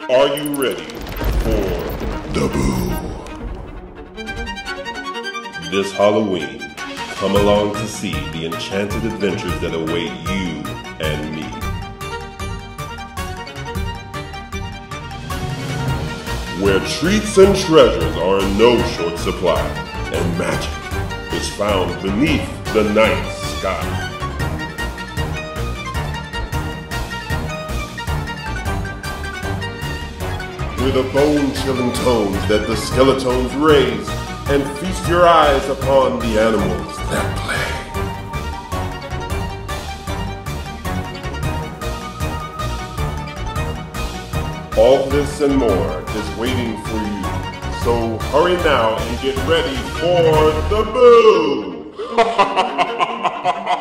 Are you ready for the Boo? This Halloween, come along to see the enchanted adventures that await you and me. Where treats and treasures are in no short supply, and magic is found beneath the night sky. Hear the bone-chilling tones that the skeletons raise, and feast your eyes upon the animals that play. All this and more is waiting for you, so hurry now and get ready for the Boo!